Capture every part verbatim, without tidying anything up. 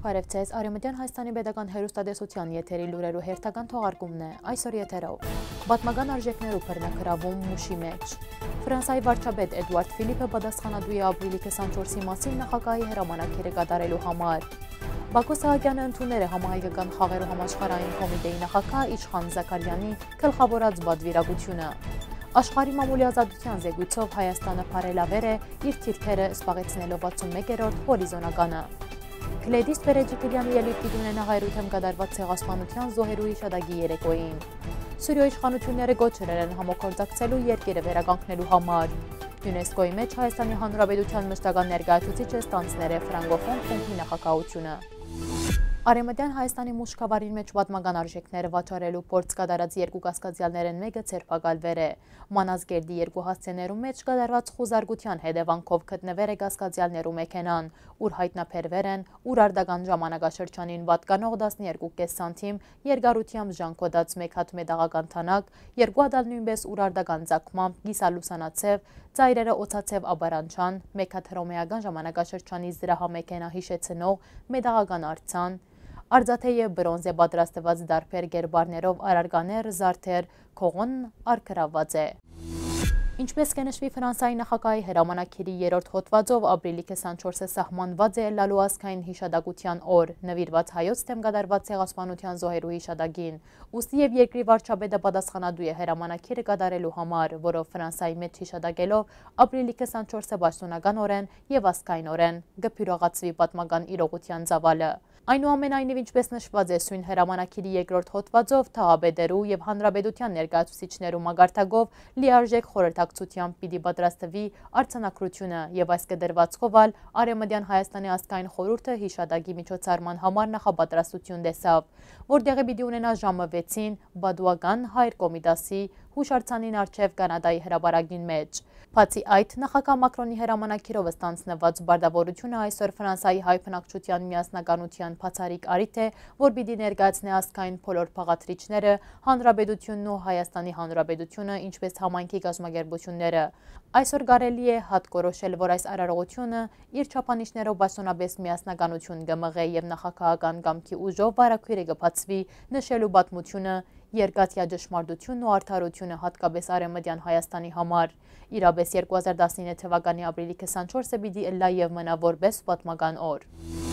Բարև ձեզ, Արևմտյան Հայաստանի Պետական հեռուստատեսության եթերի լուրերու հերթական թողարկումն է, այսօր եթերով։ Պատմական արժեքներու բռնագրավում Մուշի մեջ։ Ֆրանսիայի վարչապետ Էդուարդ Ֆիլիպը պատասխանատու է ապրիլի քսանչորսի մասին նախագահի հրամանագիրը կատարելու համար։ Բակո Սահակյանը ընդունել է համահայկական խաղերու համաշխարհային կոմիտեի նախագահ Իշխան Զաքարյանի գլխավորած բادվիրագությունը։ Աշխարհի մամուլի ազատության զեկույցով Հայաստանը բարելավել է իր թիրքերը զբաղեցնելով վաթսունմեկերորդ հորիզոնականը։ Գլեդիս Պերեջիկլյանի ելույթ ունենա հայրույթեմ կատարված ցեղասպանության զոհերու հիշադակի երեկոյին։ Սուրիո իշխանությունները գոչել են համագործակցելու երկիրը վերականգնելու համար։ ՅՈՒՆԵՍԿՕ-ի մեջ Հայաստանի Հանրապետության մշտական ներկայացուցիչը ստանձնել է ֆրանգոֆոն խումբի նախագահությունը։ Արևմտյան Հայաստանի մուշկավարին մեջ պատմական արժեքները վաճառելու փորձ կատարած երկու կասկածյալներն մեկը ցերպակալվել է։ Մանազգերդի երկու հասցեներու մեջ կատարված խոզարգության հետևանքով գտնվել է կասկածյալներու մեքենան, ուր հայտնաբերվել են Ուրարտական ժամանակաշրջանին պատկանող տասներկու կես սանտիմ երկարությամբ ժանգոդած մեկ հատ մետաղական թանակ, երկու հատ նույնպես Ուրարտական ծագմամբ կիսալուսանացև, ծայրերը օծացև աբարանչան, մեկ հատ հռոմեական ժամանակաշրջանի զրահամեքենա հիշեցնող մետաղական արձան, Արձաթե և բրոնզե պատրաստված դարբեր գերբարներով արարկաներ, զարդեր, քողոնն արգրավված է։ Ինչպես կնշվի Ֆրանսիայի նախագահի հրամանագիրի երրորդ հոդվածով ապրիլի քսանչորսը սահմանված է ելլալու ազգային հիշադակության օր, նվիրված հայոց դեմ կատարված ցեղասպանության զոհերու հիշադակին, ուստի և երկրի վարչապետը պատասխանատու է հրամանագիրը կատարելու համար, որով Ֆրանսիայի մեջ հիշադակելով ապրիլի քսանչորսը պաշտոնականորեն և ազգայնորեն կփյուրեղացվի պատմական իրողության ծավալը։ Այնուամենայնիվ, ինչպես նշված է սույն հրամանագիրի երկրորդ հոդվածով, թաղապետերու և հանրապետության ներկայացուցիչներու մագարտակով լիարժեք խորհրդակցությամբ պիտի պատրաստվի արձանագրությունը եւ այս կդրվածքով ալ Արևմտյան Հայաստանի ազգային խորհուրդը հիշադակի միջոցառման համար նախապատրաստություն տեսավ, որտեղը պիտի ունենա ժամը վեցին Բադուական հայր կոմիտասի հուշարձանին առջև Կանադայի հրապարակին մեջ։ Բացի այդ, նախագահ Մակրոնի հրամանագիրով ստանձնված բարդավորությունը այսօր Ֆրանսիայի հայ բնակչության միասնականության բացառիկ առիթ է, որ պիտի ներկայացնի ազգային բոլոր փաղաթրիչները, Հանրապետությունն ու Հայաստանի Հանրապետությունը, ինչպես համայնքի կազմակերպությունները։ Այսօր կարելի է հատկորոշել, որ այս արարողությունը իր չափանիշներով պաշտոնապես միասնականություն կմղե եւ նախագահական կամքի ուժով վարակույրը կբացվի, նշելու պատմությունը երկաթյա ճշմարտությունն ու արդարությունը հատկապես Արևմտյան Հայաստանի համար։ Իրապես երկու հազար տասնինը թվականի ապրիլի քսանչորսը պիտի ըլլա եւ մնա որպես պատմական օր։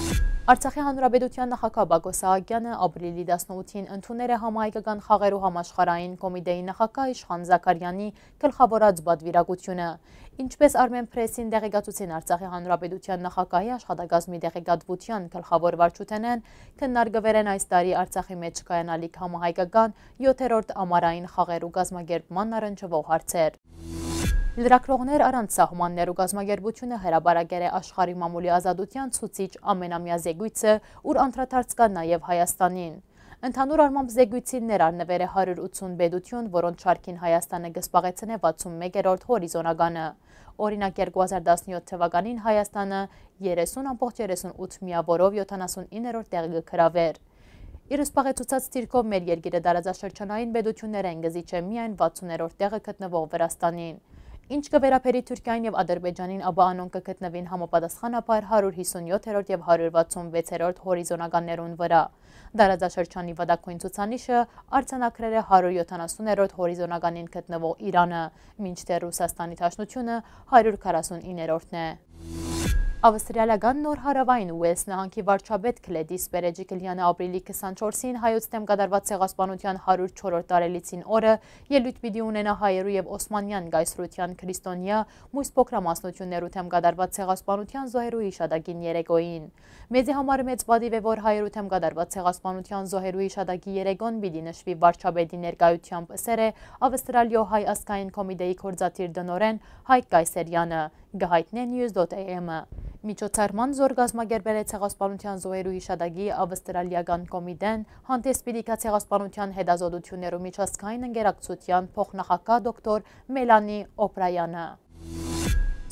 Արցախի հանրապետության նախագահ Բակո Սահակյանը ապրիլի տասնութին ընդունել է համահայկական խաղերու համաշխարհային կոմիտեի նախագահ Իշխան Զաքարյանի գլխավորած բادվիրագությունը։ Ինչպես Armen Press-ին տեղեկացուցին Արցախի հանրապետության նախագահի աշխատակազմի տեղեկատվության գլխավոր վարչութենեն, քննարկվել են այս տարի Արցախի մեջ կայանալիք համահայկական յոթերորդ ամառային խաղերու կազմակերպման առնչվող հարցեր։ Լրագրողներ առանց սահմաններու կազմակերպությունը հրապարակել է աշխարհի մամուլի ազատության ցուցիչ ամենամյա զեկույցը, ուր անդրադարձ կա նաև Հայաստանին։ Ընդհանուր առմամբ զեկույցին ներառնվել է հարյուր ութսուն պետություն, որոնց շարքին Հայաստանը կզբաղեցնե վաթսունմեկերորդ հորիզոնականը։ Օրինակ երկու հազար տասնյոթ թվականին Հայաստանը երեսուն ամբողջ երեսունութ միավորով յոթանասունիններորդ տեղը կգրավեր։ Իր զբաղեցուցած թիրքով մեր երկիրը տարածաշրջանային պետություններ են գզիչ է միայն վաթսուներորդ տեղը գտնվող Վրաստանին։ Ինչ կվերապերի Թուրքիային եւ Ադրբեջանին, ապա անոնք կգտնվին համապատասխանաբար հարյուր հիսունյոթերորդ եւ հարյուր վաթսունվեցերորդ հորիզոնականներուն վրա։ Տարածաշրջանի վտակույն ցուցանիշը արձանագրել է հարյուր յոթանասուներորդ հորիզոնականին գտնվող Իրանը, մինչդեռ Ռուսաստանի Դաշնությունը հարյուր քառասունիններորդն է։ Ավստրիալական Նոր Հարավային Ուելս նահանգի վարչապետ Գլեդիս Պերեջիկլյանը ապրիլի քսանչորսին հայոց դեմ կատարված ցեղասպանության հարյուր չորրորդ տարելիցին օրը ելույթ պիտի ունենա հայերու եւ Օսմանյան գայսրության քրիստոնյա մույս փոքրամասնություններու դեմ կատարված ցեղասպանության զոհերու հիշադակին երեկոյին։ Մեծի համար մեծ պատիվ է, որ հայերու դեմ կատարված ցեղասպանության զոհերու հիշադակի երեկոն պիտի նշվի վարչապետի ներկայությամբ, ըսեր է Ավստրալիո հայ ազգային կոմիտեի գործադիր դնորեն Հայկ Կայսերյանը, գահիտնե news dot a m-ը։ Միջոցառման զոր կազմակերպել է ցեղասպանության զոհերու հիշադակի ավստրալիական կոմիտեն, հանդես պիտի գա ցեղասպանության հետազոտություններու միջազգային ընկերակցության փոխնախագահ դոկտոր Մելանի Օբրայանը։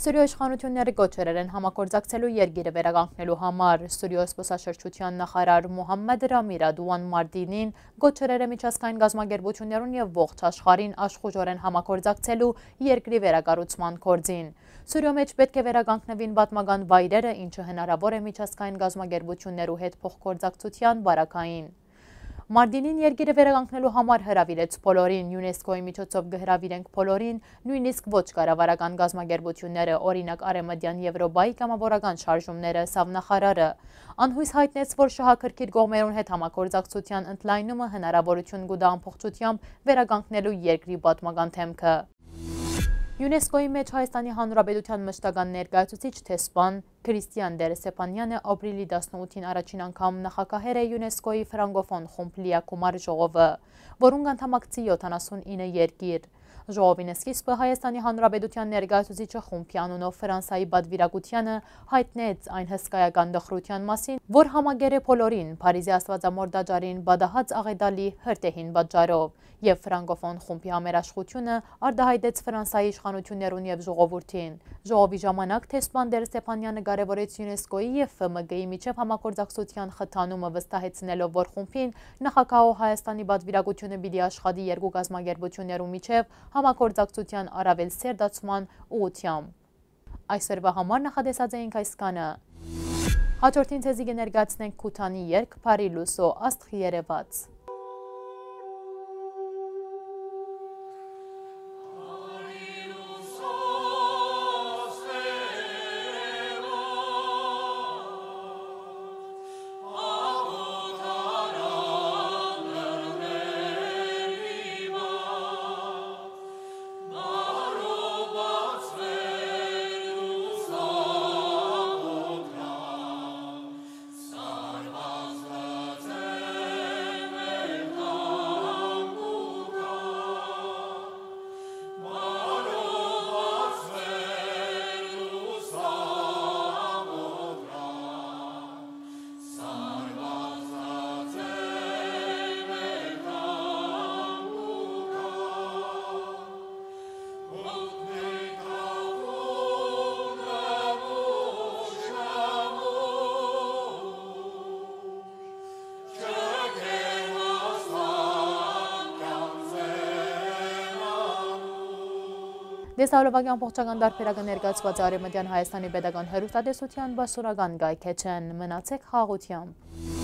Սուրիո իշխանությունները գոչերել են համագործակցելու երկիրը վերականգնելու համար։ Սուրիո զբոսաշրջության նախարար Մոհամմեդ Ռամի Ռադուան Մարդինին գոչերել է միջազգային գազագերբություններուն եւ ողջ աշխարհին աշխուժորեն համագործակցելու երկրի վերակառուցման գործին։ Սուրիո մեջ պետք է վերականգնվին պատմական վայրերը, ինչը հնարավոր է միջազգային գազագերբություններու հետ փոխգործակցության բարակային։ Մարդինին երկիրը վերականգնելու համար հրավիրեց բոլորին, ՅՈՒՆԵՍԿՕ-ի միջոցով կհրավիրենք բոլորին, նույնիսկ ոչ կառավարական գազագերբությունները, օրինակ Արևմտյան Եվրոպայի կամավորական շարժումները, սավ նախարարը։ Անհույս հայտնեց, որ շահագրգիռ կողմերուն հետ համագործակցության ընդլայնումը հնարավորություն կտա ամբողջությամբ վերականգնելու երկրի պատմական թեմքը։ ՅՈՒՆԵՍԿՕ-ի մեջ Հայաստանի Հանրապետության մշտական ներկայացուցիչ տեսփան Քրիստիան Դերսեփանյանը ապրիլի տասնութին առաջին անգամ նախագահեր է ՅՈՒՆԵՍԿՕ-ի ֆրանգոֆոն խումբ լիակումար ժողովը, որոնք անդամակցի յոթանասունինը երկիր։ Ժողովին սկիզբը Հայաստանի Հանրապետության ներկայացուցիչը խումբի անունով Ֆրանսիայի պատվիրակությանը հայտնեց այն հսկայական դխրության մասին, որ համագեր է բոլորին Փարիզի Աստվածամոր տաճարին բադահած աղետալի հրտեհին պատճառով, եւ ֆրանգոֆոն խումբի համերաշխությունը արտահայտեց Ֆրանսիայի իշխանություններուն եւ ժողովրդին։ Ժողովի ժամանակ տեսփան Դերսեփանյանը կարևորեց ՅՈՒՆԵՍԿՕ-ի եւ Ֆ M G-ի միջև համագործակցության խթանումը, վստահեցնելով, որ խումբին նախագահող Հայաստանի պատվիրակությունը պիտի աշխատի երկու գազագերբություններու միջև համագործակցության առավել սերտացման ուղղությամբ։ Այսօրվա համար նախատեսած էինք այսքանը։ Հաջորդին ցեզի կներկայացնենք Քութանի երգ «Փարի լուսո աստղ երևաց»։ Դեսալովագյան փոխչական դարբերակը ներկայացված Արևմտյան Հայաստանի պետական հեռուստատեսության բասուրական գայքեչեն, մնացեք խաղաղությամբ։